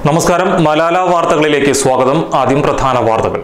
നമസ്കാരം, മലാല വാർത്തകളിലേക്ക് സ്വാഗതം. ആദ്യം പ്രധാന വാർത്തകൾ.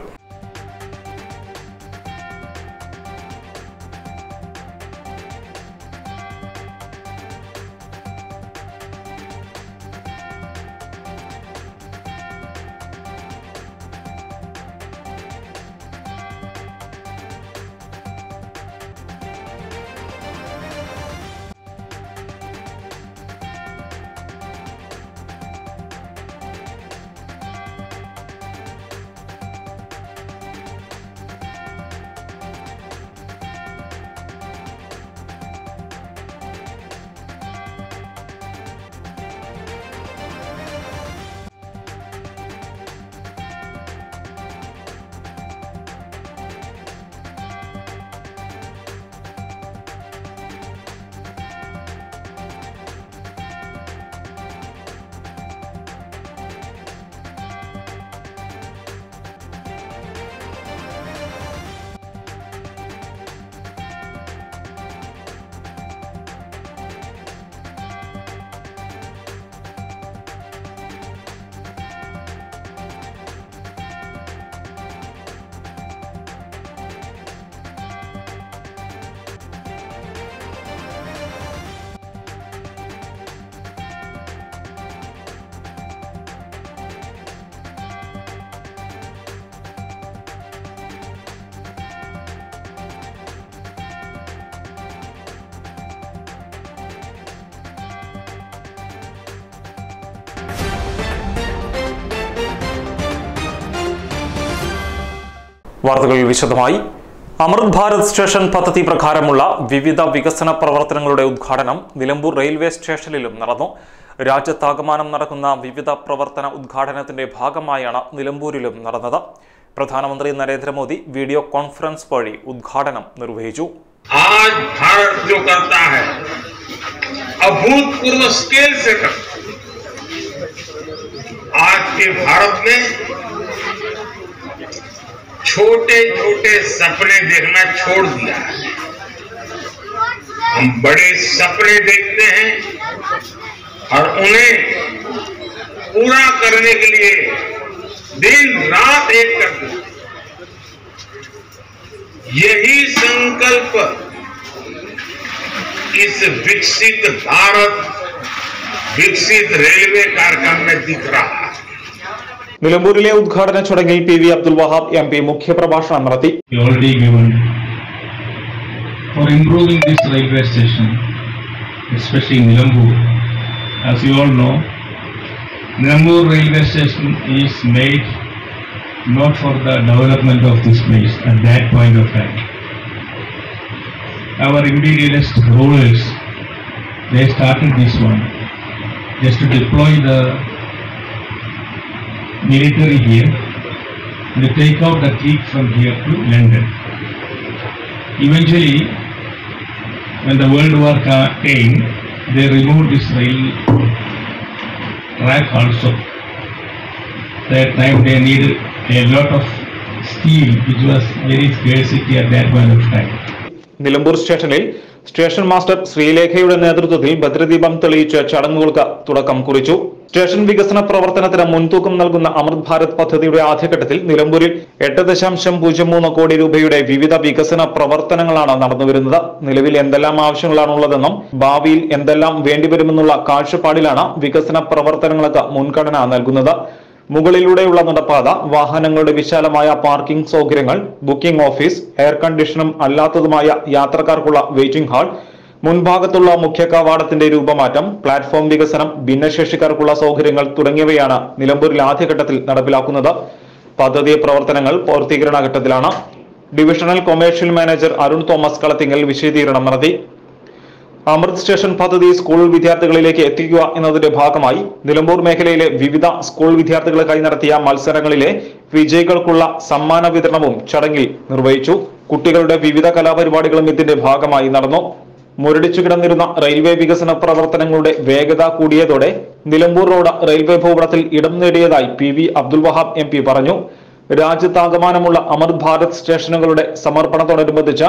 വാർത്തകൾ വിശദമായി. അമൃത് ഭാരത് സ്റ്റേഷൻ പദ്ധതി പ്രകാരമുള്ള വിവിധ വികസന പ്രവർത്തനങ്ങളുടെ ഉദ്ഘാടനം നിലമ്പൂർ റെയിൽവേ സ്റ്റേഷനിലും നടന്നു. രാജ്യത്താകമാനം നടക്കുന്ന വിവിധ പ്രവർത്തന ഉദ്ഘാടനത്തിന്റെ ഭാഗമായാണ് നിലമ്പൂരിലും നടന്നത്. പ്രധാനമന്ത്രി നരേന്ദ്രമോദി വീഡിയോ കോൺഫറൻസ് വഴി ഉദ്ഘാടനം നിർവഹിച്ചു. छोटे छोटे सपने देखना छोड़ दिया है। हम बड़े सपने देखते हैं और उन्हें पूरा करने के लिए दिन रात एक करते हैं। यही संकल्प इस विकसित भारत विकसित रेलवे कार्यक्रम में दिख रहा है. നിലമ്പൂരിലെ ഉദ്ഘാടന ചടങ്ങിൽ പി.വി. അബ്ദുൽ വഹാബ് എം.പി. മുഖ്യപ്രഭാഷണം നടത്തി. For improving this railway station, especially in Nilambur, as you all know, Nilambur railway station is made not for the development of this place at that point of time. Our imperialist rulers, they started this one just to deploy the military here and take out the fleet from here to London. Eventually, when the World War came, they removed this rail track also. That time they needed a lot of steel, which was very scarcity at that point of time. Nilambur സ്റ്റേഷനിൽ station master ശ്രീലേഖയുടെ നേതൃത്വത്തിൽ ഭദ്രദീപം തെളിയിച്ച് ചടങ്ങുകൾക്ക് തുടക്കം കുറിച്ചു. Station വികസന പ്രവർത്തനത്തിന് മുൻതൂക്കം നൽകുന്ന അമൃത് ഭാരത് പദ്ധതിയുടെ ആദ്യഘട്ടത്തിൽ നിലമ്പൂരിൽ 8.03 കോടി രൂപയുടെ വിവിധ വികസന പ്രവർത്തനങ്ങളാണ് നടന്നുവരുന്നത്. നിലവിൽ എന്തെല്ലാം ആവശ്യങ്ങളാണുള്ളതെന്നും ഭാവിയിൽ എന്തെല്ലാം വേണ്ടിവരുമെന്നുള്ള കാഴ്ചപ്പാടിലാണ് വികസന പ്രവർത്തനങ്ങൾക്ക് മുൻഗണന നൽകുന്നത്. മുകളിലൂടെയുള്ള നടപ്പാത, വാഹനങ്ങളുടെ വിശാലമായ പാർക്കിംഗ് സൗകര്യങ്ങൾ, ബുക്കിംഗ് ഓഫീസ്, എയർ കണ്ടീഷനും അല്ലാത്തതുമായ യാത്രക്കാർക്കുള്ള വെയിറ്റിംഗ് ഹാൾ, മുൻഭാഗത്തുള്ള മുഖ്യ കവാടത്തിന്റെ രൂപമാറ്റം, പ്ലാറ്റ്ഫോം വികസനം, ഭിന്നശേഷിക്കാർക്കുള്ള സൗകര്യങ്ങൾ തുടങ്ങിയവയാണ് നിലമ്പൂരിൽ ആദ്യഘട്ടത്തിൽ നടപ്പിലാക്കുന്നത്. പദ്ധതി പ്രവർത്തനങ്ങൾ പൂർത്തീകരണ ഘട്ടത്തിലാണ്. Divisional commercial manager Arun Thomas Kalathingal വിശദീകരണം നടത്തി. അമൃത് സ്റ്റേഷൻ പദ്ധതി സ്കൂൾ വിദ്യാർത്ഥികളിലേക്ക് എത്തിക്കുക എന്നതിന്റെ ഭാഗമായി നിലമ്പൂർ മേഖലയിലെ വിവിധ സ്കൂൾ വിദ്യാർത്ഥികൾക്കായി നടത്തിയ മത്സരങ്ങളിലെ വിജയികൾക്കുള്ള സമ്മാന വിതരണവും ചടങ്ങിൽ നിർവഹിച്ചു. കുട്ടികളുടെ വിവിധ കലാപരിപാടികളും ഇതിന്റെ ഭാഗമായി നടന്നു. മുരടിച്ചു കിടന്നിരുന്ന റെയിൽവേ വികസന പ്രവർത്തനങ്ങളുടെ വേഗത കൂടിയതോടെ നിലമ്പൂർ റോഡ് റെയിൽവേ ഭൂപടത്തിൽ ഇടം നേടിയതായി പി.വി. അബ്ദുൽ വഹാബ് എം.പി. പറഞ്ഞു. രാജ്യത്താകമാനമുള്ള അമൃത് ഭാരത് സ്റ്റേഷനുകളുടെ സമർപ്പണത്തോടനുബന്ധിച്ച്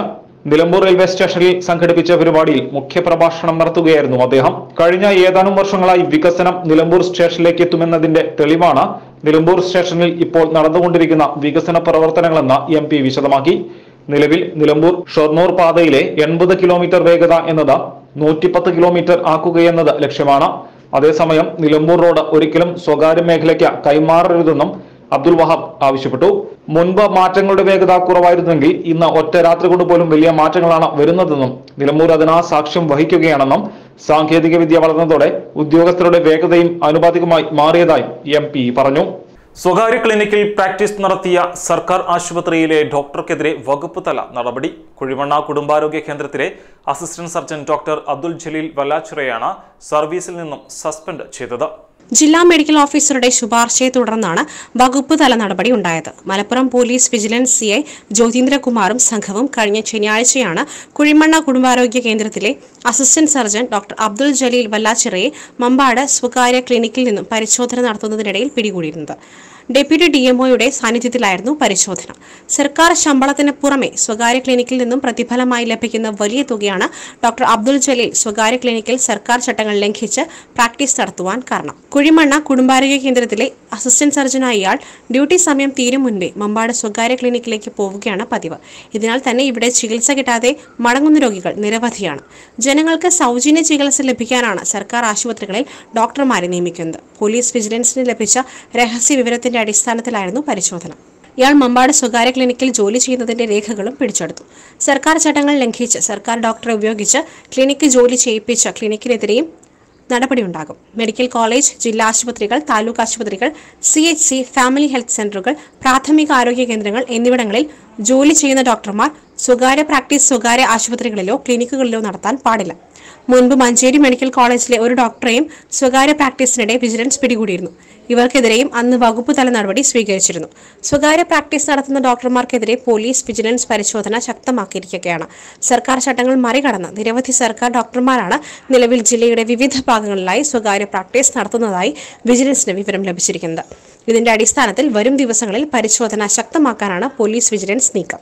നിലമ്പൂർ റെയിൽവേ സ്റ്റേഷനിൽ സംഘടിപ്പിച്ച പരിപാടിയിൽ മുഖ്യപ്രഭാഷണം നടത്തുകയായിരുന്നു അദ്ദേഹം. കഴിഞ്ഞ ഏതാനും വർഷങ്ങളായി വികസനം നിലമ്പൂർ സ്റ്റേഷനിലേക്ക് എത്തുമെന്നതിന്റെ തെളിവാണ് നിലമ്പൂർ സ്റ്റേഷനിൽ ഇപ്പോൾ നടന്നുകൊണ്ടിരിക്കുന്ന വികസന പ്രവർത്തനങ്ങളെന്ന് MP വിശദമാക്കി. നിലവിൽ നിലമ്പൂർ ഷൊർണൂർ പാതയിലെ 80 കിലോമീറ്റർ വേഗത എന്നത് 110 കിലോമീറ്റർ ആക്കുകയെന്നത് ലക്ഷ്യമാണ്. അതേസമയം നിലമ്പൂർ റോഡ് ഒരിക്കലും സ്വകാര്യ മേഖലയ്ക്ക് കൈമാറരുതെന്നും അബ്ദുൽ വഹാബ് ആവശ്യപ്പെട്ടു. മുൻപ് മാറ്റങ്ങളുടെ വേഗത കുറവായിരുന്നെങ്കിൽ ഇന്ന് ഒറ്റ രാത്രി കൊണ്ട് പോലും വലിയ മാറ്റങ്ങളാണ് വരുന്നതെന്നും നിലമ്പൂർ അതിന് സാക്ഷ്യം വഹിക്കുകയാണെന്നും സാങ്കേതിക വിദ്യ വളർന്നതോടെ ഉദ്യോഗസ്ഥരുടെ വേഗതയും ആനുപാതികമായി മാറിയതായും MP പറഞ്ഞു. സ്വകാര്യ ക്ലിനിക്കിൽ പ്രാക്ടീസ് നടത്തിയ സർക്കാർ ആശുപത്രിയിലെ ഡോക്ടർക്കെതിരെ വകുപ്പ് തല നടപടി. കുഴിമണ്ണ കുടുംബാരോഗ്യ കേന്ദ്രത്തിലെ assistant surgeon doctor Abdul Jaleel വല്ലാച്ചിറയാണ് സർവീസിൽ നിന്നും സസ്പെൻഡ് ചെയ്തത്. ജില്ലാ മെഡിക്കൽ ഓഫീസറുടെ ശുപാർശയെ തുടർന്നാണ് വകുപ്പ് തല നടപടി ഉണ്ടായത്. മലപ്പുറം പോലീസ് വിജിലൻസ് CI ജ്യോതീന്ദ്രകുമാറും സംഘവും കഴിഞ്ഞ ശനിയാഴ്ചയാണ് കുഴിമണ്ണ കുടുംബാരോഗ്യ കേന്ദ്രത്തിലെ assistant surgeon doctor Abdul Jaleel വല്ലാച്ചിറയെ മമ്പാട് സ്വകാര്യ ക്ലിനിക്കിൽ നിന്നും പരിശോധന നടത്തുന്നതിനിടയിൽ പിടികൂടിയിരുന്നത്. ഡെപ്യൂട്ടി DMOയുടെ സാന്നിധ്യത്തിലായിരുന്നു പരിശോധന. സർക്കാർ ശമ്പളത്തിന് പുറമെ സ്വകാര്യ ക്ലിനിക്കിൽ നിന്നും പ്രതിഫലമായി ലഭിക്കുന്ന വലിയ തുകയാണ് ഡോക്ടർ അബ്ദുൽ ജലീൽ സ്വകാര്യ ക്ലിനിക്കിൽ സർക്കാർ ചട്ടങ്ങൾ ലംഘിച്ച് പ്രാക്ടീസ് നടത്തുവാൻ കാരണം. കുഴിമണ്ണ കുടുംബാരോഗ്യ കേന്ദ്രത്തിലെ അസിസ്റ്റന്റ് സർജനായ ഇയാൾ ഡ്യൂട്ടി സമയം തീരും മുൻപേ മമ്പാട് സ്വകാര്യ ക്ലിനിക്കിലേക്ക് പോവുകയാണ് പതിവ്. ഇതിനാൽ തന്നെ ഇവിടെ ചികിത്സ കിട്ടാതെ മടങ്ങുന്ന രോഗികൾ നിരവധിയാണ്. ജനങ്ങൾക്ക് സൗജന്യ ചികിത്സ ലഭിക്കാനാണ് സർക്കാർ ആശുപത്രികളിൽ ഡോക്ടർമാരെ നിയമിക്കുന്നത്. പോലീസ് വിജിലൻസിന് ലഭിച്ച രഹസ്യ വിവരത്തിന്റെ അടിസ്ഥാനത്തിലായിരുന്നു പരിശോധന. ഇയാൾ മമ്പാട് സ്വകാര്യ ക്ലിനിക്കിൽ ജോലി ചെയ്യുന്നതിന്റെ രേഖകളും പിടിച്ചെടുത്തു. സർക്കാർ ചട്ടങ്ങൾ ലംഘിച്ച് സർക്കാർ ഡോക്ടറെ ഉപയോഗിച്ച് ക്ലിനിക്ക് ജോലി ചെയ്യിപ്പിച്ച ക്ലിനിക്കിനെതിരെയും നടപടിയുണ്ടാകും. മെഡിക്കൽ കോളേജ്, ജില്ലാ ആശുപത്രികൾ, താലൂക്ക് ആശുപത്രികൾ, CHC, ഫാമിലി ഹെൽത്ത് സെന്ററുകൾ, പ്രാഥമിക ആരോഗ്യ കേന്ദ്രങ്ങൾ എന്നിവിടങ്ങളിൽ ജോലി ചെയ്യുന്ന ഡോക്ടർമാർ സ്വകാര്യ പ്രാക്ടീസ് സ്വകാര്യ ആശുപത്രികളിലോ ക്ലിനിക്കുകളിലോ നടത്താൻ പാടില്ല. മുൻപ് മഞ്ചേരി മെഡിക്കൽ കോളേജിലെ ഒരു ഡോക്ടറെയും സ്വകാര്യ പ്രാക്ടീസിനിടെ വിജിലൻസ് പിടികൂടിയിരുന്നു. ഇവർക്കെതിരെയും അന്ന് വകുപ്പ് തല നടപടി സ്വീകരിച്ചിരുന്നു. സ്വകാര്യ പ്രാക്ടീസ് നടത്തുന്ന ഡോക്ടർമാർക്കെതിരെ പോലീസ് വിജിലൻസ് പരിശോധന ശക്തമാക്കിയിരിക്കുകയാണ്. സർക്കാർ ചട്ടങ്ങൾ മറികടന്ന് നിരവധി സർക്കാർ ഡോക്ടർമാരാണ് നിലവിൽ ജില്ലയുടെ വിവിധ ഭാഗങ്ങളിലായി സ്വകാര്യ പ്രാക്ടീസ് നടത്തുന്നതായി വിജിലൻസിന് വിവരം ലഭിച്ചിരിക്കുന്നത്. ഇതിന്റെ അടിസ്ഥാനത്തിൽ വരും ദിവസങ്ങളിൽ പരിശോധന ശക്തമാക്കാനാണ് പോലീസ് വിജിലൻസ് നീക്കം.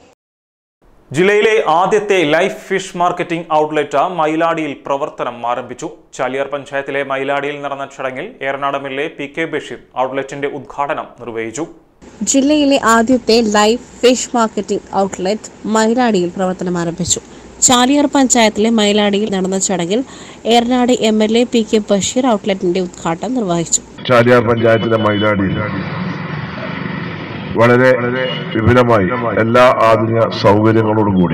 ജില്ലയിലെ ആദ്യത്തെ ലൈഫ് ഫിഷ് മാർക്കറ്റിംഗ് ഔട്ട്ലെറ്റ് മയിലാടിയിൽ പ്രവർത്തനം ആരംഭിച്ചു. ചാലിയാർ പഞ്ചായത്തിലെ മയിലാടിയിൽ നടന്ന ചടങ്ങിൽ ഏറനാട് MLA PK ബഷീർ ഔട്ട്ലെറ്റിന്റെ ഉദ്ഘാടനം നിർവഹിച്ചു. ജില്ലയിലെ ആദ്യത്തെ ലൈഫ് ഫിഷ് മാർക്കറ്റിംഗ് ഔട്ട്ലെറ്റ് മയിലാടിയിൽ പ്രവർത്തനം ആരംഭിച്ചു. ചാലിയാർ പഞ്ചായത്തിലെ മയിലാടിയിൽ നടന്ന ചടങ്ങിൽ ഏറനാട് MLA PK ബഷീർ ഔട്ട്ലെറ്റിന്റെ ഉദ്ഘാടനം നിർവഹിച്ചു. ചാലിയാർ പഞ്ചായത്തിലെ മയിലാടിയിൽ വളരെ വിപുലമായി എല്ലാ ആധുനിക സൗകര്യങ്ങളോടും കൂടി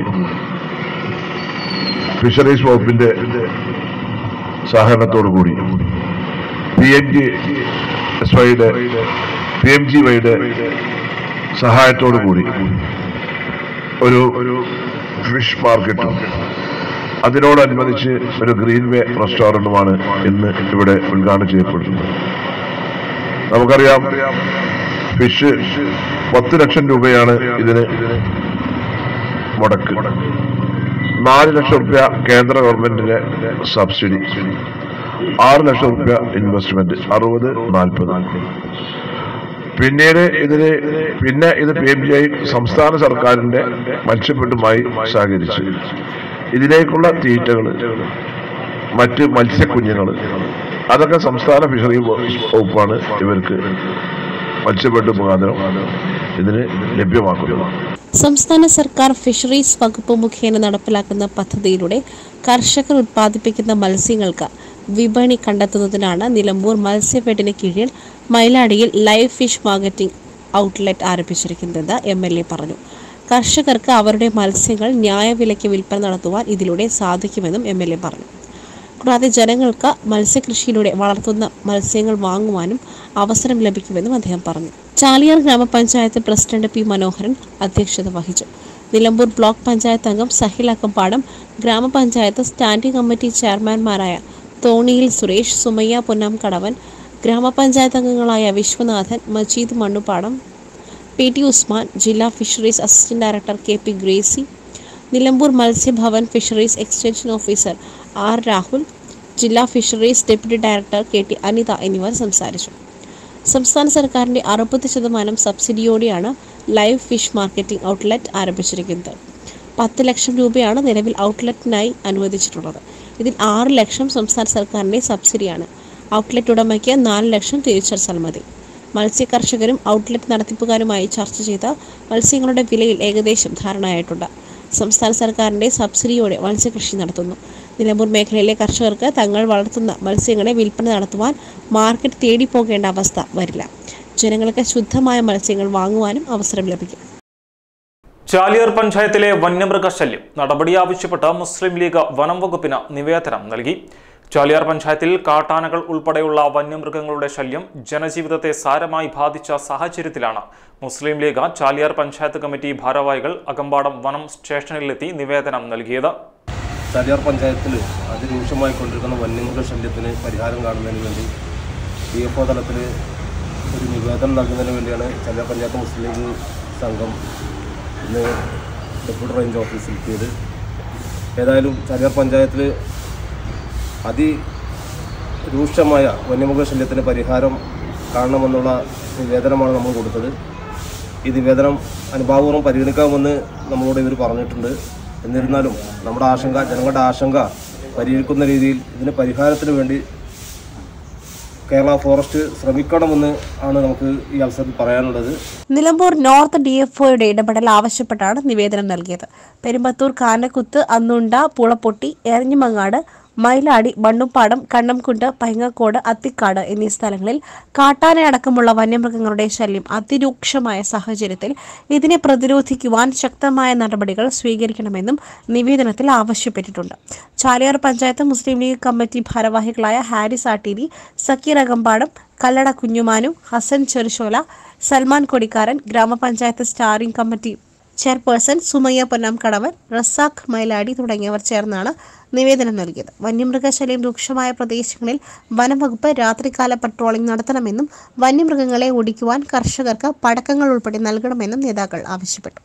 ഫിഷറീസ് വകുപ്പിന്റെ സഹകരണത്തോടു കൂടി PMGYയുടെ സഹായത്തോടു കൂടി ഒരു ഫിഷ് മാർക്കറ്റും അതിനോടനുബന്ധിച്ച് ഒരു ഗ്രീൻവേ റെസ്റ്റോറന്റുമാണ് ഇന്ന് ഇവിടെ ഉദ്ഘാടനം ചെയ്യപ്പെടുന്നത്. നമുക്കറിയാം, ഫിഷ് 10 ലക്ഷം രൂപയാണ് ഇതിന് മുടക്ക്. 4 ലക്ഷം രൂപ കേന്ദ്ര ഗവൺമെന്റിന്റെ സബ്സിഡി, 6 ലക്ഷം രൂപ ഇൻവെസ്റ്റ്മെന്റ്, 60-40. പിന്നീട് ഇത് PMGY സംസ്ഥാന സർക്കാരിന്റെ മത്സ്യഫെഡുമായി സഹകരിച്ച് ഇതിലേക്കുള്ള തീറ്റകൾ, മറ്റ് മത്സ്യക്കുഞ്ഞുങ്ങൾ, അതൊക്കെ സംസ്ഥാന ഫിഷറി വകുപ്പാണ് ഇവർക്ക് മത്സ്യഫെഡ് മുഖാന്തരം ഇതിന് ലഭ്യമാക്കുന്നത്. സംസ്ഥാന സർക്കാർ ഫിഷറീസ് വകുപ്പ് മുഖേന നടപ്പിലാക്കുന്ന പദ്ധതിയിലൂടെ കർഷകർ ഉത്പാദിപ്പിക്കുന്ന മത്സ്യങ്ങൾക്ക് വിപണി കണ്ടെത്തുന്നതിനാണ് നിലമ്പൂർ മത്സ്യഫെഡിന് കീഴിൽ മയിലാടിയിൽ ലൈവ് ഫിഷ് മാർക്കറ്റിംഗ് ഔട്ട്ലെറ്റ് ആരംഭിച്ചിരിക്കുന്നത് MLA പറഞ്ഞു. കർഷകർക്ക് അവരുടെ മത്സ്യങ്ങൾ ന്യായവിലയ്ക്ക് വിൽപ്പന നടത്തുവാൻ ഇതിലൂടെ സാധിക്കുമെന്നും MLA പറഞ്ഞു. കൂടാതെ ജനങ്ങൾക്ക് മത്സ്യകൃഷിയിലൂടെ വളർത്തുന്ന മത്സ്യങ്ങൾ വാങ്ങുവാനും അവസരം ലഭിക്കുമെന്നും അദ്ദേഹം പറഞ്ഞു. ചാലിയാർ ഗ്രാമപഞ്ചായത്ത് പ്രസിഡന്റ് P മനോഹരൻ അധ്യക്ഷത വഹിച്ചു. നിലമ്പൂർ ബ്ലോക്ക് പഞ്ചായത്ത് അംഗം സഹിൽ അക്കമ്പാടം, ഗ്രാമപഞ്ചായത്ത് സ്റ്റാൻഡിംഗ് കമ്മിറ്റി ചെയർമാൻമാരായ തോണിയിൽ സുരേഷ്, സുമയ്യ പൊന്നാംകടവൻ, ഗ്രാമപഞ്ചായത്ത് അംഗങ്ങളായ വിശ്വനാഥൻ, മജീദ് മണ്ണുപാടം, PT ഉസ്മാൻ, ജില്ലാ fisheries assistant director KP Gracy, Nilambur Matsyabhavan fisheries extension officer R Rahul, ജില്ലാ fisheries deputy director KT Anitha എന്നിവർ സംസാരിച്ചു. സംസ്ഥാന സർക്കാരിന്റെ 60% സബ്സിഡിയോടെയാണ് ലൈവ് ഫിഷ് മാർക്കറ്റിംഗ് ഔട്ട്ലെറ്റ് ആരംഭിച്ചിരിക്കുന്നത്. 10 ലക്ഷം രൂപയാണ് നിലവിൽ ഔട്ട്ലെറ്റിനായി അനുവദിച്ചിട്ടുള്ളത്. ഇതിൽ 6 ലക്ഷം സംസ്ഥാന സർക്കാരിൻ്റെ സബ്സിഡിയാണ്. ഔട്ട്ലെറ്റ് ഉടമയ്ക്ക് 4 ലക്ഷം തിരിച്ചടച്ചാൽ മതി. മത്സ്യ കർഷകരും ഔട്ട്ലെറ്റ് നടത്തിപ്പുകാരുമായി ചർച്ച ചെയ്ത മത്സ്യങ്ങളുടെ വിലയിൽ ഏകദേശം ധാരണയായിട്ടുണ്ട്. സംസ്ഥാന സർക്കാരിൻ്റെ സബ്സിഡിയോടെ മത്സ്യകൃഷി നടത്തുന്നു. നിലമ്പൂർ മേഖലയിലെ കർഷകർക്ക് തങ്ങൾ വളർത്തുന്ന മത്സ്യങ്ങളെ വിൽപ്പന നടത്തുവാൻ മാർക്കറ്റ് തേടി പോകേണ്ട അവസ്ഥ വരില്ല. ജനങ്ങൾക്ക് ശുദ്ധമായ മത്സ്യങ്ങൾ വാങ്ങുവാനും അവസരം ലഭിക്കും. ചാലിയാർ പഞ്ചായത്തിലെ വന്യമൃഗശല്യം നടപടി ആവശ്യപ്പെട്ട് മുസ്ലിം ലീഗ് വനം വകുപ്പിന് നിവേദനം നൽകി. ചാലിയാർ പഞ്ചായത്തിൽ കാട്ടാനകൾ ഉൾപ്പെടെയുള്ള വന്യമൃഗങ്ങളുടെ ശല്യം ജനജീവിതത്തെ സാരമായി ബാധിച്ച സാഹചര്യത്തിലാണ് മുസ്ലിം ലീഗ് ചാലിയാർ പഞ്ചായത്ത് കമ്മിറ്റി ഭാരവാഹികൾ അകമ്പാടം വനം സ്റ്റേഷനിലെത്തി നിവേദനം നൽകിയത്. ചാലിയാർ പഞ്ചായത്തിൽ അതിരൂക്ഷമായി കൊണ്ടിരിക്കുന്ന വന്യമൃഗശല്യത്തിന് പരിഹാരം കാണുന്നതിന് വേണ്ടി DFO തലത്തിൽ ഒരു നിവേദനം നൽകുന്നതിന് വേണ്ടിയാണ് ചാലിയാർ പഞ്ചായത്ത് മുസ്ലിം ലീഗ് സംഘം ഇന്ന് ഡെപ്യൂട്ടി റേഞ്ച് ഓഫീസിലെത്തിയത്. ഏതായാലും ചാലിയാർ പഞ്ചായത്തിൽ അതിരൂക്ഷമായ വന്യമൃഗശല്യത്തിന് പരിഹാരം കാണണമെന്നുള്ള നിവേദനമാണ് നമ്മൾ കൊടുത്തത്. ഈ നിവേദനം അനുഭാവപൂർവ്വം പരിഗണിക്കാമെന്ന് നമ്മളോട് ഇവർ പറഞ്ഞിട്ടുണ്ട്. എന്നിരുന്നാലും നമ്മുടെ ആശങ്ക, ജനങ്ങളുടെ ആശങ്ക പരിഹരിക്കുന്ന രീതിയിൽ ഇതിന് പരിഹാരത്തിന് വേണ്ടി കേരള ഫോറസ്റ്റ് ശ്രമിക്കണമെന്ന് ആണ് നമുക്ക് ഈ അവസരത്തിൽ പറയാനുള്ളത്. നിലമ്പൂർ നോർത്ത് DFOയുടെ ഇടപെടൽ ആവശ്യപ്പെട്ടാണ് നിവേദനം നൽകിയത്. പെരുമ്പത്തൂർ, കാനക്കുത്ത്, അന്നുണ്ട, പൂളപ്പൊട്ടി, എരഞ്ഞിമങ്ങാട്, മൈലാടി, മണ്ണുപ്പാടം, കണ്ണംകുണ്ട്, പൈങ്ങക്കോട്, അത്തിക്കാട് എന്നീ സ്ഥലങ്ങളിൽ കാട്ടാനയടക്കമുള്ള വന്യമൃഗങ്ങളുടെ ശല്യം അതിരൂക്ഷമായ സാഹചര്യത്തിൽ ഇതിനെ പ്രതിരോധിക്കുവാൻ ശക്തമായ നടപടികൾ സ്വീകരിക്കണമെന്നും നിവേദനത്തിൽ ആവശ്യപ്പെട്ടിട്ടുണ്ട്. ചാലിയാർ പഞ്ചായത്ത് മുസ്ലിം ലീഗ് കമ്മിറ്റി ഭാരവാഹികളായ ഹാരിസ് ആട്ടീരി, സക്കീർ അകമ്പാടം, കല്ലട കുഞ്ഞുമാനു, ഹസൻ ചെറുശോല, സൽമാൻ കൊടിക്കാരൻ, ഗ്രാമപഞ്ചായത്ത് standing committee chairperson Sumayya Ponnamkadavan, Razak Mayiladi തുടങ്ങിയവർ ചേർന്നാണ് നിവേദനം നൽകിയത്. വന്യമൃഗശല്യം രൂക്ഷമായ പ്രദേശങ്ങളിൽ വനംവകുപ്പ് രാത്രികാല പട്രോളിംഗ് നടത്തണമെന്നും വന്യമൃഗങ്ങളെ ഓടിക്കുവാൻ കർഷകർക്ക് പടക്കങ്ങൾ ഉൾപ്പെടെ നൽകണമെന്നും നേതാക്കൾ ആവശ്യപ്പെട്ടു.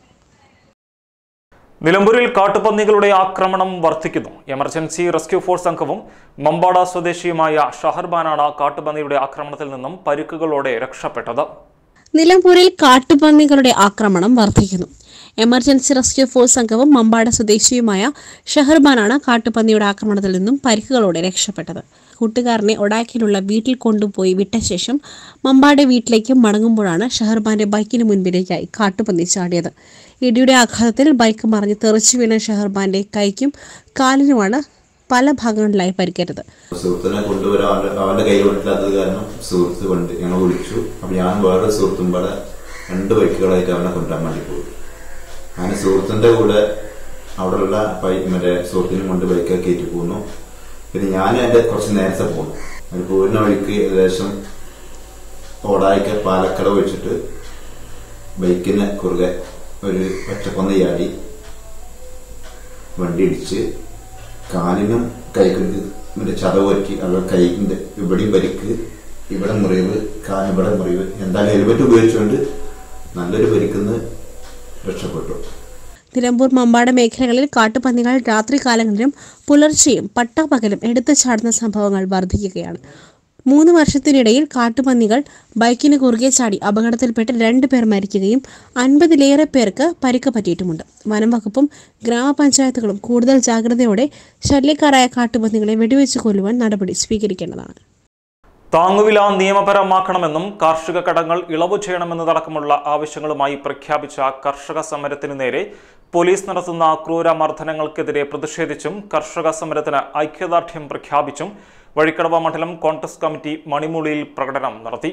നിലമ്പൂരിൽ കാട്ടുപന്നികളുടെ ആക്രമണം വർദ്ധിക്കുന്നു. എമർജൻസി റെസ്ക്യൂ ഫോഴ്സ് സംഘവും മമ്പാട സ്വദേശിയുമായ ഷഹർബാനാണ് കാട്ടുപന്നിയുടെ ആക്രമണത്തിൽ നിന്നും പരിക്കുകളോടെ രക്ഷപ്പെട്ടത്. നിലമ്പൂരിൽ കാട്ടുപന്നികളുടെ ആക്രമണം വർദ്ധിക്കുന്നു. എമർജൻസി റെസ്ക്യൂ ഫോഴ്സ് സംഘവും മമ്പാട സ്വദേശിയുമായ ഷഹർബാനാണ് കാട്ടുപന്നിയുടെ ആക്രമണത്തിൽ നിന്നും പരിക്കുകളോടെ രക്ഷപ്പെട്ടത്. കൂട്ടുകാരനെ ഒഡാക്കിലുള്ള വീട്ടിൽ കൊണ്ടുപോയി വിട്ട ശേഷം മമ്പാട വീട്ടിലേക്ക് മടങ്ങുമ്പോഴാണ് ഷഹർബാന്റെ ബൈക്കിന് മുൻപിലേക്കായി കാട്ടുപന്നി ചാടിയത്. ഇടിയുടെ ആഘാതത്തിൽ ബൈക്ക് മറിഞ്ഞ് തെറിച്ചു വീണ ഷഹർബാന്റെ കൈക്കും കാലിനുമാണ് പല ഭാഗങ്ങളിലായി പരിക്കേറ്റത്. സുഹൃത്തിനെ കൊണ്ടുവരാൻ അവന്റെ കയ്യിൽ കൊണ്ടില്ലാത്തത് കാരണം സുഹൃത്ത് കൊണ്ട് ഞങ്ങൾ വിളിച്ചു. അപ്പൊ ഞാൻ വേറെ സുഹൃത്തും പാടെ 2 ബൈക്കുകളായിട്ട് അവനെ കൊണ്ടുവരാൻ വേണ്ടി പോയി. അങ്ങനെ സുഹൃത്തിന്റെ കൂടെ അവിടെയുള്ള മറ്റേ സുഹൃത്തിനും കൊണ്ട് ബൈക്കൊക്കെ കയറ്റി പോകുന്നു. പിന്നെ ഞാൻ എന്റെ കുറച്ച് നേരത്തെ പോകുന്നു. അത് പോരുന്ന വഴിക്ക് ഏകദേശം ഓടായിക്ക പാലക്കട വെച്ചിട്ട് ബൈക്കിന് കുറുകെ ഒരു ഒറ്റക്കൊന്ന ചാടി വണ്ടി ഇടിച്ച് കാലിനും കൈക്കും മറ്റേ ചതവ് പറ്റി. അത് കൈക്കിന്റെ ഇവിടെയും പരിക്ക്, ഇവിടെ മുറിവ്, കാലിവിടെ മുറിവ്. എന്തായാലും ഹെൽമെറ്റ് ഉപയോഗിച്ചുകൊണ്ട് നല്ലൊരു പരിക്കുന്ന് രക്ഷപ്പെട്ടു. നിലമ്പൂർ മമ്പാട മേഖലകളിൽ കാട്ടുപന്നികൾ രാത്രികാലങ്ങളിലും പുലർച്ചെയും പട്ടാപ്പകലും എടുത്തു ചാടുന്ന സംഭവങ്ങൾ വർദ്ധിക്കുകയാണ്. 3 വർഷത്തിനിടയിൽ കാട്ടുപന്നികൾ ബൈക്കിന് കുറുകെ ചാടി അപകടത്തിൽപ്പെട്ട് 2 പേർ മരിക്കുകയും 50-ലേറെ പേർക്ക് പരിക്ക് പറ്റിയിട്ടുമുണ്ട്. വനം വകുപ്പും ഗ്രാമപഞ്ചായത്തുകളും കൂടുതൽ ജാഗ്രതയോടെ ശല്യക്കാരായ കാട്ടുപന്നികളെ വെടിവെച്ച് കൊല്ലുവാൻ നടപടി സ്വീകരിക്കേണ്ടതാണ്. താങ്ങുവില നിയമപരമാക്കണമെന്നും കാർഷിക കടങ്ങൾ ഇളവ് ചെയ്യണമെന്നതടക്കമുള്ള ആവശ്യങ്ങളുമായി പ്രഖ്യാപിച്ച കർഷക സമരത്തിനു നേരെ പോലീസ് നടത്തുന്ന ക്രൂരമർദ്ദനങ്ങൾക്കെതിരെ പ്രതിഷേധിച്ചും കർഷക സമരത്തിന് ഐക്യദാർഢ്യം പ്രഖ്യാപിച്ചും വഴിക്കടവ മണ്ഡലം കോൺഗ്രസ് കമ്മിറ്റി മണിമൂളിയിൽ പ്രകടനം നടത്തി.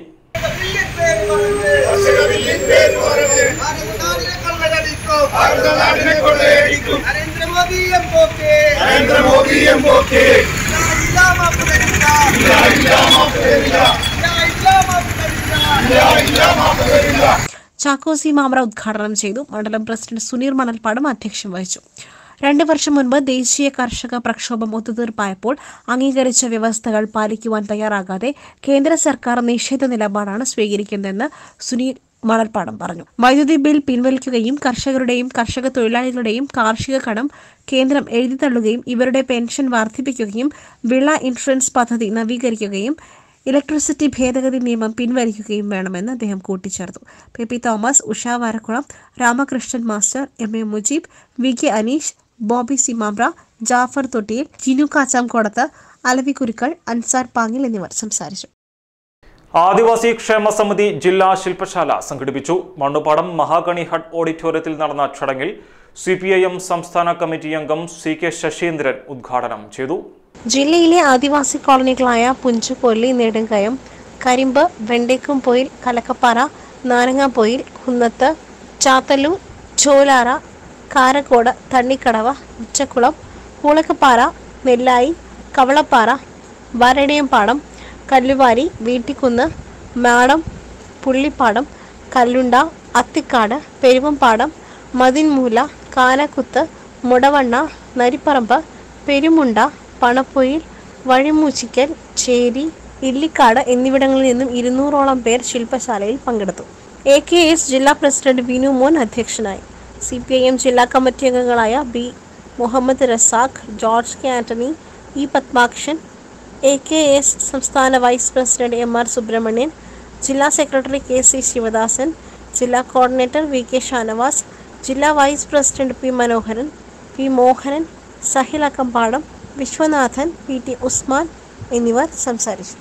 ചാക്കോസി മാമ്ര ഉദ്ഘാടനം ചെയ്തു. മണ്ഡലം പ്രസിഡന്റ് സുനീർ മണൽപ്പാടം അധ്യക്ഷം വഹിച്ചു. 2 വർഷം മുൻപ് ദേശീയ കർഷക പ്രക്ഷോഭം ഒത്തുതീർപ്പായപ്പോൾ അംഗീകരിച്ച വ്യവസ്ഥകൾ പാലിക്കുവാൻ തയ്യാറാകാതെ കേന്ദ്ര സർക്കാർ നിഷേധ നിലപാടാണ് സ്വീകരിക്കുന്നതെന്ന് സുനീർ മണൽപ്പാടം പറഞ്ഞു. വൈദ്യുതി ബിൽ പിൻവലിക്കുകയും കർഷകരുടെയും കർഷക തൊഴിലാളികളുടെയും കാർഷിക കടം കേന്ദ്രം എഴുതിത്തള്ളുകയും ഇവരുടെ പെൻഷൻ വർദ്ധിപ്പിക്കുകയും വിള ഇൻഷുറൻസ് പദ്ധതി നവീകരിക്കുകയും ഇലക്ട്രിസിറ്റി ഭേദഗതി നിയമം പിൻവലിക്കുകയും വേണമെന്ന് അദ്ദേഹം കൂട്ടിച്ചേർത്തു. P Thomas, Usha Varakkulam, Ramakrishnan master, M Mujeeb, VK Aneesh, Bobby Simambra, Jafar Thottiyil, Jinu Kachamkodath, Alavi Kurukkal, Ansar Pangil എന്നിവർ സംസാരിച്ചു. ആദിവാസി ക്ഷേമ സമിതി ജില്ലാ ശില്പശാല സംഘടിപ്പിച്ചു. മണ്ണുപാടം മഹാഗണി ഹട്ട് ഓഡിറ്റോറിയത്തിൽ നടന്ന ചടങ്ങിൽ CPIM സംസ്ഥാന കമ്മിറ്റി അംഗം CK ശശീന്ദ്രൻ ഉദ്ഘാടനം ചെയ്തു. ജില്ലയിലെ ആദിവാസി കോളനികളായ പുഞ്ചുകൊല്ലി, നെടുങ്കയം, കരിമ്പ്, വെണ്ടേക്കുംപൊയിൽ, കലക്കപ്പാറ, നാരങ്ങാപ്പൊയിൽ, കുന്നത്ത്, ചാത്തല്ലൂർ, ചോലാറ, കാരക്കോട്, തണ്ണിക്കടവ, ഉച്ചക്കുളം, കൂളക്കപ്പാറ, നെല്ലായി, കവളപ്പാറ, വരടിയംപാടം, കല്ലുവാരി, വീട്ടിക്കുന്ന്, മാടം, പുള്ളിപ്പാടം, കല്ലുണ്ട, അത്തിക്കാട്, പെരുവമ്പാടം, മതിൻമൂല, കാനക്കുത്ത്, മുടവണ്ണ, നരിപ്പറമ്പ്, പെരുമുണ്ട, പണപ്പൊയിൽ, വഴിമൂച്ചിക്കൽ, ചേരി, ഇല്ലിക്കാട് എന്നിവിടങ്ങളിൽ നിന്നും 200ഓളം പേർ ശില്പശാലയിൽ പങ്കെടുത്തു. AKS ജില്ലാ പ്രസിഡന്റ് വിനു മോൻ അധ്യക്ഷനായി. CPIM ജില്ലാ കമ്മിറ്റി അംഗങ്ങളായ B. Muhammad Razak, George K. Antony, E. Pathmakshan, AKS സംസ്ഥാന വൈസ് പ്രസിഡന്റ് MR സുബ്രഹ്മണ്യൻ, ജില്ലാ സെക്രട്ടറി KC ശിവദാസൻ, ജില്ലാ കോർഡിനേറ്റർ VK ഷാനവാസ്, ജില്ലാ vice president P. Manoharan, P. Mohanan, Sahil Akkampadam, Viswanathan, PT Usman എന്നിവർ സംസാരിച്ചു.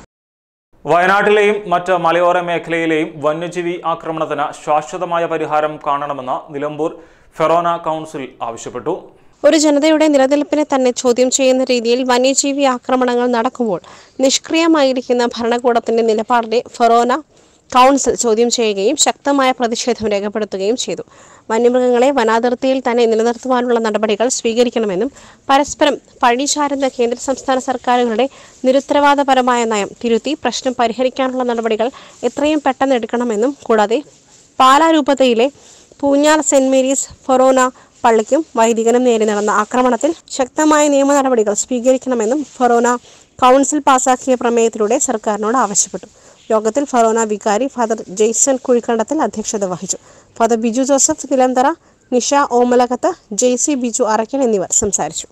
വയനാട്ടിലെയും മറ്റ് മലയോര മേഖലയിലെയും വന്യജീവി ആക്രമണത്തിന് ശാശ്വതമായ പരിഹാരം കാണണമെന്ന് നിലമ്പൂർ ഫെറോന കൗൺസിൽ ആവശ്യപ്പെട്ടു. ഒരു ജനതയുടെ നിലനിൽപ്പിനെ തന്നെ ചോദ്യം ചെയ്യുന്ന രീതിയിൽ വന്യജീവി ആക്രമണങ്ങൾ നടക്കുമ്പോൾ നിഷ്ക്രിയമായിരിക്കുന്ന ഭരണകൂടത്തിന്റെ നിലപാടിനെ ഫെറോന കൗൺസിൽ ചോദ്യം ചെയ്യുകയും ശക്തമായ പ്രതിഷേധം രേഖപ്പെടുത്തുകയും ചെയ്തു. വന്യമൃഗങ്ങളെ വനാതിർത്തിയിൽ തന്നെ നിലനിർത്തുവാനുള്ള നടപടികൾ സ്വീകരിക്കണമെന്നും പരസ്പരം പഴിചാരുന്ന കേന്ദ്ര സംസ്ഥാന സർക്കാരുകളുടെ നിരുത്തരവാദപരമായ നയം തിരുത്തി പ്രശ്നം പരിഹരിക്കാനുള്ള നടപടികൾ എത്രയും പെട്ടെന്ന് എടുക്കണമെന്നും കൂടാതെ പാലാ രൂപതയിലെ പൂഞ്ഞാർ സെന്റ് മേരീസ് ഫെറോന പള്ളിക്കും വൈദികനും നേരെ നടന്ന ആക്രമണത്തിൽ ശക്തമായ നിയമ നടപടികൾ സ്വീകരിക്കണമെന്നും ഫെറോന കൗൺസിൽ പാസാക്കിയ പ്രമേയത്തിലൂടെ സർക്കാരിനോട് ആവശ്യപ്പെട്ടു. യോഗത്തിൽ ഫെറോന വികാരി ഫാദർ ജെയ്സൺ കുഴിക്കണ്ടത്തിൽ അധ്യക്ഷത വഹിച്ചു. Father Biju Joseph Thilanthara, Nisha Omalakath, JC Biju Arakkal എന്നിവർ സംസാരിച്ചു.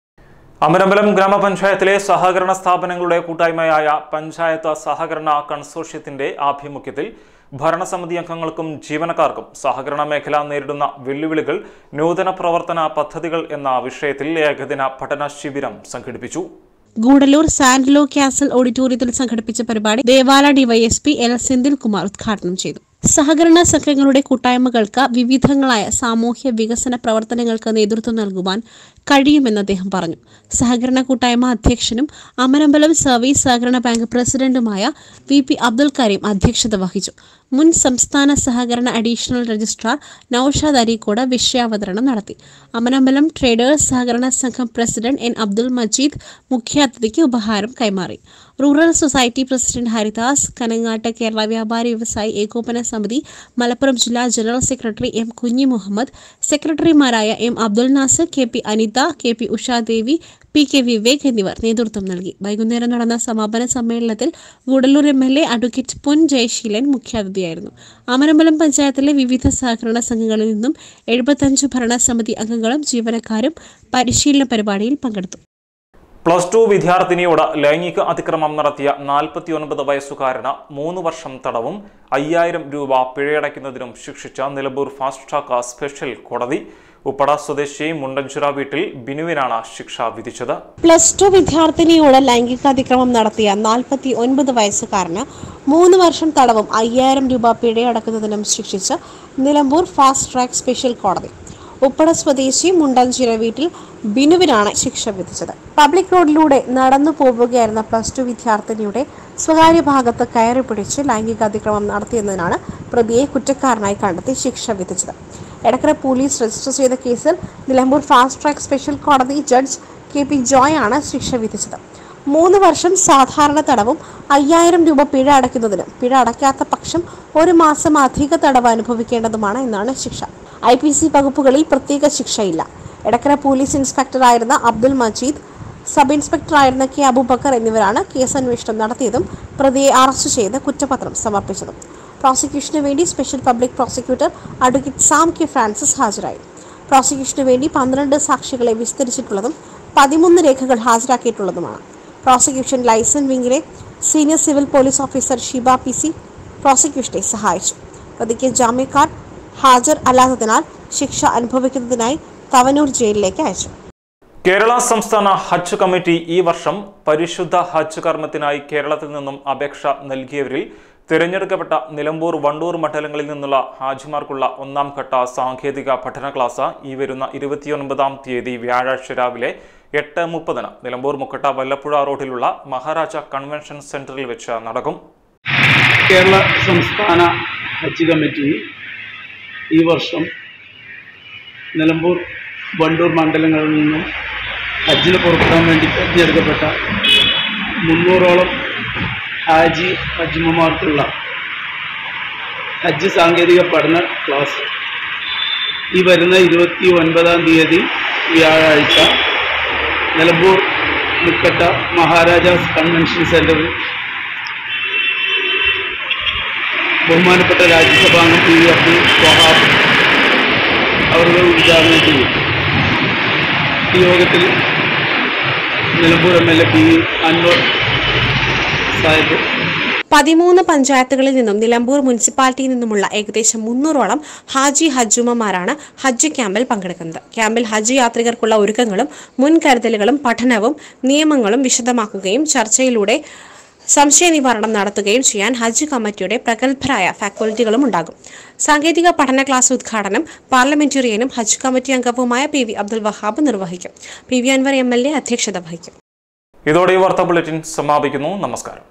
അമരമ്പലം ഗ്രാമപഞ്ചായത്തിലെ സഹകരണ സ്ഥാപനങ്ങളുടെ കൂട്ടായ്മയായ പഞ്ചായത്ത് സഹകരണ കൺസോർഷ്യത്തിന്റെ ആഭിമുഖ്യത്തിൽ ഭരണസമിതി അംഗങ്ങൾക്കും ജീവനക്കാർക്കും സഹകരണ മേഖല നേരിടുന്ന വെല്ലുവിളികൾ, നൂതന പ്രവർത്തന പദ്ധതികൾ എന്ന വിഷയത്തിൽ ഏകദിന പഠന ശിബിരം സംഘടിപ്പിച്ചു. ഗൂഡല്ലൂർ സാൻഡ്ലോ കാസൽ ഓഡിറ്റോറിയത്തിൽ സംഘടിപ്പിച്ച പരിപാടി ദേവാല DYSP L. സെന്തിൽകുമാർ ഉദ്ഘാടനം ചെയ്തു. സഹകരണ സംഘങ്ങളുടെ കൂട്ടായ്മകൾക്ക് വിവിധങ്ങളായ സാമൂഹ്യ വികസന പ്രവർത്തനങ്ങൾക്ക് നേതൃത്വം നൽകുവാൻ കഴിയുമെന്ന് അദ്ദേഹം പറഞ്ഞു. സഹകരണ കൂട്ടായ്മ അധ്യക്ഷനും അമരമ്പലം സർവീസ് സഹകരണ ബാങ്ക് പ്രസിഡന്റുമായ VP അബ്ദുൽ കരീം അധ്യക്ഷത വഹിച്ചു. മുൻ സംസ്ഥാന സഹകരണ അഡീഷണൽ രജിസ്ട്രാർ നൌഷാദ് അരീക്കോട് വിഷയാവതരണം നടത്തി. അമരമ്പലം ട്രേഡേഴ്സ് സഹകരണ സംഘം പ്രസിഡന്റ് N. അബ്ദുൽ മജീദ് മുഖ്യാതിഥിക്ക് ഉപഹാരം കൈമാറി. Rural society president Haridas, Kanangatt Kerala വ്യാപാരി വ്യവസായി ഏകോപന സമിതി മലപ്പുറം ജില്ലാ ജനറൽ സെക്രട്ടറി M. കുഞ്ഞി മുഹമ്മദ്, സെക്രട്ടറിമാരായ M. Abdul Nasar, KP Anitha, KP Ushadevi, PK Vivek എന്നിവർ നേതൃത്വം നൽകി. വൈകുന്നേരം നടന്ന സമാപന സമ്മേളനത്തിൽ ഗൂഡല്ലൂർ MLA അഡ്വക്കേറ്റ് പൊൻ ജയശീലൻ മുഖ്യാതിഥിയായിരുന്നു. അമരമ്പലം പഞ്ചായത്തിലെ വിവിധ സഹകരണ സംഘങ്ങളിൽ നിന്നും 75 ഭരണസമിതി അംഗങ്ങളും ജീവനക്കാരും പരിശീലന പരിപാടിയിൽ പങ്കെടുത്തു. +2 വിദ്യാർത്ഥിനിയോട് ലൈംഗിക അതിക്രമം നടത്തിയ 49 വയസ്സുകാരന് 3 വർഷം തടവും 5000 രൂപ പിഴയടയ്ക്കുന്നതിനും ശിക്ഷിച്ച നിലമ്പൂർ ഫാസ്റ്റ് ട്രാക്ക് സ്പെഷ്യൽ കോടതി. ഉപ്പട സ്വദേശി മുണ്ടൻചിറ വീട്ടിൽ ബിനുവിനാണ് ശിക്ഷ വിധിച്ചത്. +2 വിദ്യാർത്ഥിനിയോട് ലൈംഗികാതിക്രമം നടത്തിയ 49 വയസ്സുകാരന് 3 വർഷം തടവും 5000 രൂപ പിഴയടക്കുന്നതിനും ശിക്ഷിച്ച് നിലമ്പൂർ ഫാസ്റ്റ് ട്രാക്ക് സ്പെഷ്യൽ കോടതി. ഉപ്പട സ്വദേശി മുണ്ടൻചിറ വീട്ടിൽ ബിനുവിനാണ് ശിക്ഷ വിധിച്ചത്. പബ്ലിക് റോഡിലൂടെ നടന്നു പോവുകയായിരുന്ന +2 വിദ്യാർത്ഥിനിയുടെ സ്വകാര്യ ഭാഗത്ത് കയറി പിടിച്ച് ലൈംഗികാതിക്രമം നടത്തിയെന്നതിനാണ് പ്രതിയെ കുറ്റക്കാരനായി കണ്ടെത്തി ശിക്ഷ വിധിച്ചത്. എടക്കര പോലീസ് രജിസ്റ്റർ ചെയ്ത കേസിൽ നിലമ്പൂർ ഫാസ്റ്റ് ട്രാക്ക് സ്പെഷ്യൽ കോടതി ജഡ്ജ് KP ജോയ് ആണ് ശിക്ഷ വിധിച്ചത്. 3 വർഷം സാധാരണ തടവും 5000 രൂപ പിഴ അടയ്ക്കുന്നതിനും പിഴ അടയ്ക്കാത്ത പക്ഷം 1 മാസം അധിക തടവ് അനുഭവിക്കേണ്ടതുമാണ് എന്നാണ് ശിക്ഷ. IPC വകുപ്പുകളിൽ പ്രത്യേക ശിക്ഷയില്ല. എടക്കര പോലീസ് ഇൻസ്പെക്ടറായിരുന്ന അബ്ദുൽ മജീദ്, സബ് ഇൻസ്പെക്ടറായിരുന്ന K. അബൂബക്കർ എന്നിവരാണ് കേസന്വേഷണം നടത്തിയതും പ്രതിയെ അറസ്റ്റ് ചെയ്ത് കുറ്റപത്രം സമർപ്പിച്ചതും. പ്രോസിക്യൂഷന് വേണ്ടി special public prosecutor advocate Sam K. Francis ഹാജരായി. പ്രോസിക്യൂഷന് വേണ്ടി 12 സാക്ഷികളെ വിസ്തരിച്ചിട്ടുള്ളതും 13 രേഖകൾ ഹാജരാക്കിയിട്ടുള്ളതുമാണ്. പ്രോസിക്യൂഷൻ ലൈസൻസ് വിംഗിലെ senior civil police officer Shiba PC പ്രോസിക്യൂഷനെ സഹായിച്ചു. പ്രതിക്ക് ജാമ്യക്കാർ ഹാജർ അല്ലാത്തതിനാൽ ശിക്ഷ അനുഭവിക്കുന്നതിനായി തവനൂർ ജയിലിലേക്ക് അയച്ചു. കേരള സംസ്ഥാന ഹജ്ജ് കമ്മിറ്റി ഈ വർഷം പരിശുദ്ധ ഹജ്ജ് കർമ്മത്തിനായി കേരളത്തിൽ നിന്നും അപേക്ഷ നൽകിയവരിൽ തിരഞ്ഞെടുക്കപ്പെട്ട നിലമ്പൂർ, വണ്ടൂർ മണ്ഡലങ്ങളിൽ നിന്നുള്ള ഹാജിമാർക്കുള്ള ഒന്നാം ഘട്ട സാങ്കേതിക പഠന ക്ലാസ് ഈ വരുന്ന 29-ാം തീയതി വ്യാഴാഴ്ച രാവിലെ 8:30 നിലമ്പൂർ മുക്കട്ട വല്ലപ്പുഴ റോഡിലുള്ള മഹാരാജ കൺവെൻഷൻ സെന്ററിൽ വെച്ച് നടക്കും. കേരള സംസ്ഥാന ഹജ്ജ് കമ്മിറ്റി ഈ വർഷം നിലമ്പൂർ, വണ്ടൂർ മണ്ഡലങ്ങളിൽ നിന്നും ഹജ്ജിന് പുറപ്പെടാൻ വേണ്ടി തിരഞ്ഞെടുക്കപ്പെട്ട 300ഓളം ഹജ്ജിമാർക്കുള്ള ഹജ്ജ് സാങ്കേതിക പഠന ക്ലാസ് ഈ വരുന്ന 29-ാം തീയതി വ്യാഴാഴ്ച നിലമ്പൂർ മുക്കട്ട മഹാരാജാസ് കൺവെൻഷൻ സെന്ററിൽ ബഹുമാനപ്പെട്ട രാജ്യസഭാംഗം PV അബ്ദുൽ വഹാബ് അവരുടെ ഉദ്ഘാടനം ചെയ്യും. ഈ യോഗത്തിൽ നിലമ്പൂർ MLA PV അൻവർ സാഹിബ് 13 പഞ്ചായത്തുകളിൽ നിന്നും നിലമ്പൂർ മുനിസിപ്പാലിറ്റിയിൽ നിന്നുമുള്ള ഏകദേശം 300ഓളം ഹജ്ജുമാരാണ് ഹജ്ജ് ക്യാമ്പിൽ പങ്കെടുക്കുന്നത്. ക്യാമ്പിൽ ഹജ്ജ് യാത്രികർക്കുള്ള ഒരുക്കങ്ങളും മുൻകരുതലുകളും പഠനവും നിയമങ്ങളും വിശദമാക്കുകയും ചർച്ചയിലൂടെ സംശയ നിവാരണം നടത്തുകയും ചെയ്യാൻ ഹജ്ജ് കമ്മിറ്റിയുടെ പ്രഗത്ഭരായ ഫാക്കൽറ്റികളും ഉണ്ടാകും. സാങ്കേതിക പഠന ക്ലാസ് ഉദ്ഘാടനം പാർലമെന്റേറിയനും ഹജ്ജ് കമ്മിറ്റി അംഗവുമായ PV അബ്ദുൽ വഹാബ് നിർവഹിക്കും. PV അൻവർ MLA അധ്യക്ഷത വഹിക്കും. ഇതോടെ വാർത്താ ബുള്ളറ്റിൻ സമാപിക്കുന്നു. നമസ്കാരം.